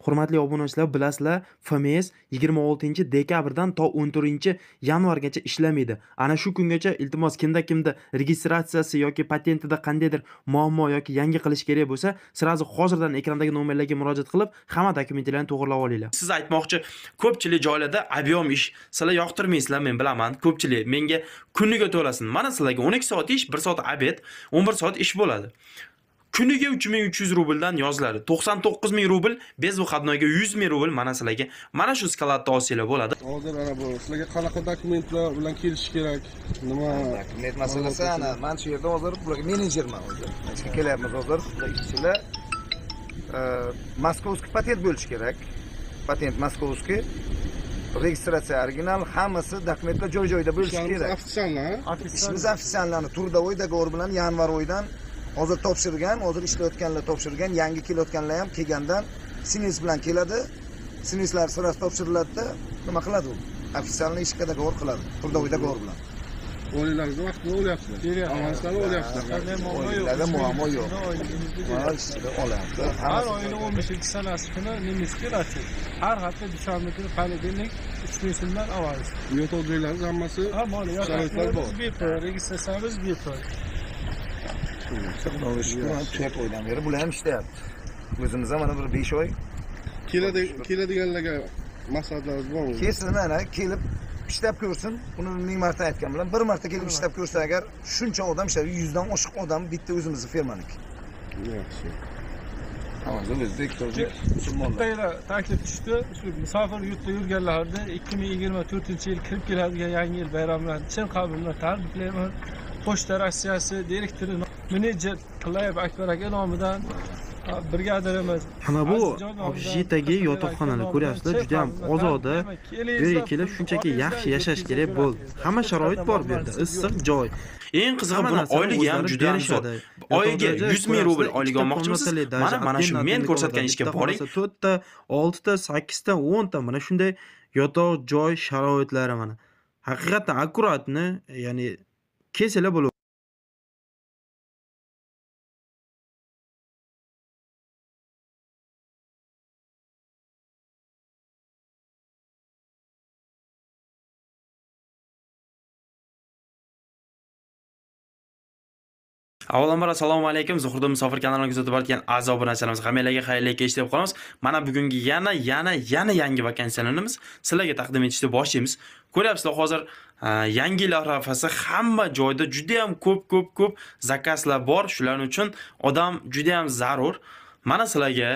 Hurmatli obunachilar, bilasizlar, FMS 26-dekabrdan to 14-yanvargacha ishlamaydi. Ana shu kungacha iltimos kimda registratsiyasi yoki patentida qandaydir muammo yoki yangi qilish kerak bo'lsa, sirazi hozirdan ekrandagi nomerlarga murojaat qilib, hamma dokumentlarni to'g'irlab olinglar. Siz aytmoqchi, ko'pchilik joylarda ob'yom ish sizlar yoqtirmaysizlar, men bilaman. Ko'pchilik menga kuniga to'lasin. Mana sizlarga 12 soat ish, 1 soat obed, 11 soat ish bo'ladi. Kuniga 3300 rubldan yoziladi. 99,000 rubl, bez vyhodnoyga 100,000 rubl mana sizlarga. Mana shu skalatda olsanglar bo'ladi. Hozir ana bu sizlarga qanaqa dokumentlar bilan kelish kerak? Nima dokument masalasi? Ana men shu yerda hozir bularga menejerman hozir. Ishga kelyapmiz hozir. Sizlar Moskovskiy patent bo'lishi kerak. Patent Moskovskiy. Registratsiya original, hammasi dokumentlar joy-joyida bo'lishi kerak. Ishimiz ofitsiallarni turdovoy dogovor bilan yanvar oyidan hozir topshirgan, hozir ishlayotganlar topshirgan, yangi kelayotganlar ham kelgandan sinus bilan keladi. Sinuslar sirasi topshiriladi-da, nima qiladi u? Ofitsialni ishga dogovor qiladi. Turdovoy dogovor bilan. O'yinlaringizni vaqtida o'lyapsizlar. Avanslarni o'lyapsizlar. O'yinlarda muammo yo'q. Mana ishda olyapti. Har oyning 15-sanasi kuni немецкий rasm. Har hafta dushanba kuni понедельник 3000 so'mdan avans. Yo'tal joylarimiz hammasi sharoitlar bor. Registratsiyamiz bepul. To'rt oydan beri bular ham ishlayapti. O'zimiz ham mana bir 5 oy keladiganlarga maslahatlaringiz bormi? kelsin, mana kelib ishlab ko'rsin. Buni ming marta aytgan bilan bir marta kelib ishlab ko'rsa agar shuncha odam ishlaydi, 100 dan oshiq odam bitta o'zimizning firmaniki. Yaxshi. Hozir o'zbek, tojik, musulmonlar. Bitta taklif tushdi. Shu musofir yurtda yurganlarni 2024-yil kirib keladigan yangi yil bayramlarini chin qalbim bilan tabriklayman. Pochta Rossiyasi direktori menejer Qilayev Akbar aka nomidan brigadirimiz. Mana bu objektdagi yotoqxonalar ko'ryapsizlar, juda ham ozoda. Bu yerga kelib shunchaki yaxshi yashash kerak bo'ldi. Hamma sharoit bor bu yerda, issiq joy. Eng qizig'i buni oyligi ham juda ham zo'r. Oyiga 100,000 rubl oylik olmoqchimisiz? Mana shu men ko'rsatgan ishga boring. 4 ta, 6 ta, 8 ta, 10 ta mana shunday yotoq joy sharoitlari mana. Haqiqatan akkuratni, ya'ni kelsalar bo'ladi. Avvalambor assalomu alaykum. Zuhurda musofir kanaliga kuzatib borgan aziz obunachilarimiz, hammalarga xayrli kech deb qolamiz. Mana bugungi yana yangi vakansiyalarimiz sizlarga taqdim etishni boshlaymiz. Ko'ryapsizlar, hozir yangi yil arafasi hamma joyda juda ham ko'p zakazlar bor. Shularning uchun odam juda ham zarur. Mana sizlarga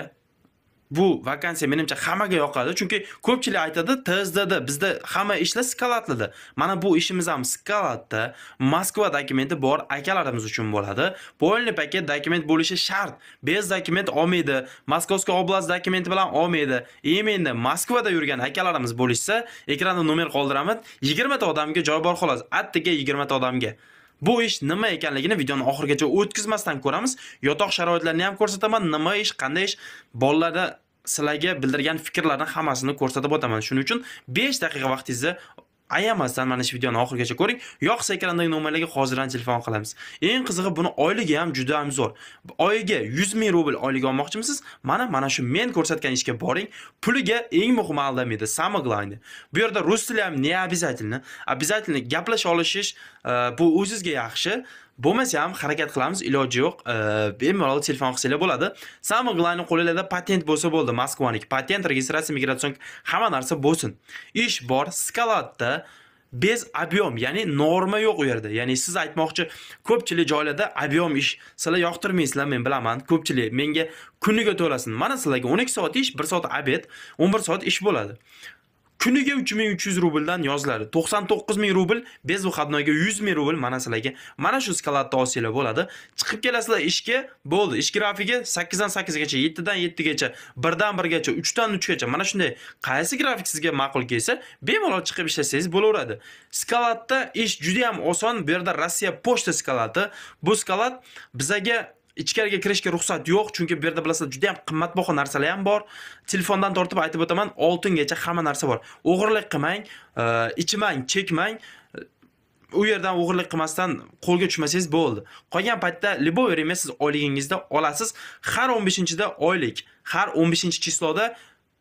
bu vakansiya menimcha hammaga yoqadi, chunki ko'pchilik aytadi, TSDda bizda hamma ishlar skalatlida. Mana bu ishimiz ham skalatda. Moskva dokumenti bor akalarimiz uchun bo'ladi. Polniy paket dokument bo'lishi shart. Bez dokument olmaydi. Moskovskiy oblast dokumenti bilan olmaydi. Endi Moskvada yurgan akalarimiz bo'lishsa, ekranda nomer qoldiraman. 20 ta odamga joy bor xolos. Attiga 20 ta odamga. Bu ish nima ekanligini videoni oxirigacha o'tkazmasdan ko'ramiz. Yotoq sharoitlarini ham ko'rsataman. Nima ish, qanday ish, bolalarda sizlarga bildirgan fikrlarni hammasini ko'rsatib o'taman. Shuning uchun 5 daqiqa vaqtingizni ayamasdan mana shu videoni oxirigacha ko'ring. Yo'qsa ekrandagi nomerlarga hozirdan telefon qilamiz. Eng qizig'i buni oyligi ham juda ham zo'r. Oyiga 100,000 rubl oylik olmoqchimisiz? Mana shu men ko'rsatgan ishga boring. Puliga eng muhim aldamaydi, самое главное. Bu yerda rus tili ham ne обязательно gaplasha olishish bu o'zingizga yaxshi. Bo'lmasa ham harakat qilamiz, iloji yo'q. Bemalol telefon qilsanglar bo'ladi. Самое главное qo'lingizda patent bo'lsa bo'ldi, Moskvaniki. Patent, registratsiya, migratsion hamma narsa bo'lsin. Ish bor, skalatda, bez ob'yom, ya'ni norma yo'q u yerda. Ya'ni siz aytmoqchi, ko'pchilik joylarda ob'yom ish sizlar yoqtirmaysizlar, men bilaman. Ko'pchilik menga kuniga to'lasin. Mana sizlarga 12 soat ish, 1 soat obed, 11 soat ish bo'ladi. Kuniga 3300 rubldan yoziladi. 99,000 rubl, bez vyhodnoyga 100,000 rubl mana sizlarga. Mana shu skalatda olsanglar bo'ladi. Chiqib kelasizlar ishga, bo'ldi. Ish grafigi 8 dan 8 gacha, 7 dan 7 gacha, 1 dan 1 gacha, 3 dan 3 gacha. Mana shunday qaysi grafik sizga ma'qul kelsa, bemalol chiqib ishlasangiz bo'laveradi. Skalatda ish juda ham oson. Bu yerda Rossiya pochta skalati. Bu skalat bizaga ichkariga kirishga ruxsat yo'q, chunki bu yerda bilasizlar juda ham qimmatbaho narsalar ham bor. Telefondan tortib aytib o'taman, oltingacha hamma narsa bor. O'g'irlik qilmang, ichmang, chekmang. U yerdan o'g'irlik qilmasdan qo'lga tushmasangiz bo'ldi. Qolgan paytda liboy emas, siz oyligingizda olasiz. Har 15-da oylik, har 15-chisloda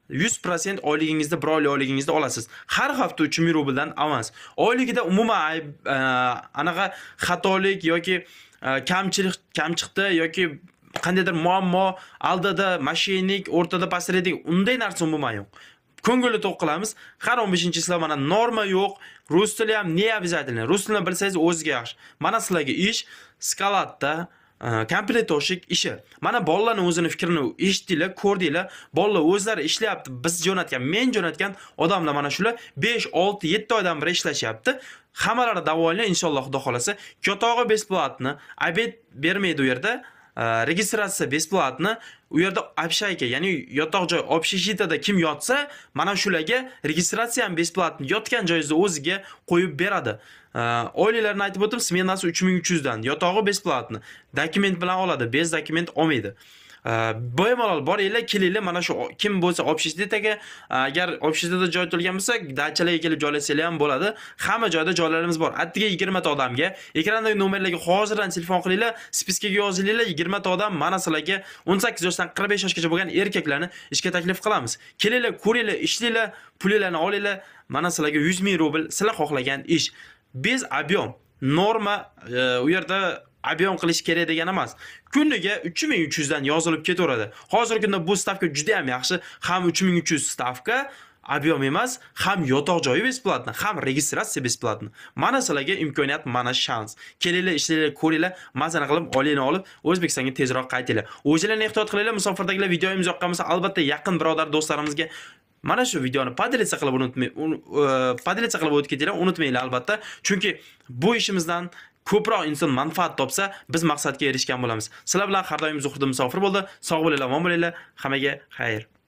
100% oyligingizda bir oylik oyligingizda olasiz. Har hafta 3000 rubldan emas. Oyligida umuman anaqa xatolik yoki kam chiqdi yoki qandaydir muammo, aldida mashinik, o'rtada pasredik, unday narsa umuman yo'q. Ko'ngilni to'q qilamiz. Har 15-sizlar mana norma yo'q. Rus tili ham ne обязательно. Rus tilini bilsangiz o'ziga yaxshi. Mana sizlarga ish skalatda komplettoshik ishi. Mana bolalarning o'zini fikrini eshitdinglar, ko'rdinglar. Bolalar o'zlari ishlayapti. Biz jo'natgan, men jo'natgan odamlar mana shular 5, 6, 7 oydan beri ishlashyapti. Hammalari davolangan inshaalloh xudo xolasa. Yotog'i besplatni, obed bermaydi u yerda. Registratsiya besplatni. U yerda общайка, ya'ni yotoq joy общежитияda kim yotsa, mana shularga registratsiya ham besplatni yotgan joyingizda o'ziga qo'yib beradi. Oyliklarni aytib o'tdim, smenasi 3300 dan, yotog'i besplatni. Dokument bilan oladi, bez dokument olmaydi. Bemalol boringlar, kelinglar, mana shu kim bo'lsa общежитияga, agar общежитияda joy to'lgan bo'lsa, dachalarga kelib joylasanglar ham bo'ladi. Hamma joyda joylarimiz bor. Attiga 20 ta odamga, ekrandagi nomerlarga hozirdan telefon qilinglar, spiskaga yozinglar, 20 ta odam mana sizlarga 18 yoshdan 45 yoshgacha bo'lgan erkaklarni ishga taklif qilamiz. Kelinglar, ko'ringlar, ishlanglar, pulinglarni olinglar. Mana sizlarga 100 ming rubl sizlar xohlagan ish. Bez объем, norma u yerda ob'yon qilish kerak degan emas. Kuniga 3300 dan yozilib ketaveradi. Hozirgi kunda bu stavka juda ham yaxshi. Ham 3300 stavka ob'yon emas, ham yotoq joyi besplatni, ham registratsiya besplatni. Mana sizlarga imkoniyat, mana shans. Kelinglar, ishlanglar, ko'ringlar, mazani qilib, olinglar olib, O'zbekistonga tezroq qaytinglar. O'zinglarni ehtiyot qilinglar. Musofirdagilar videomiz yoqqan bo'lsa, albatta yaqin birodar do'stlarimizga mana shu videoni podelitsiya qilib o'tib ketinglar, unutmanglar albatta. Chunki bu ishimizdan ko'proq inson manfaat topsa, biz maqsadga erishgan bo'lamiz. Sizlar bilan har doim Zuhriddin Musofir bo'ldi. Sog' bo'linglar, omon bo'linglar. Hammaga xayr.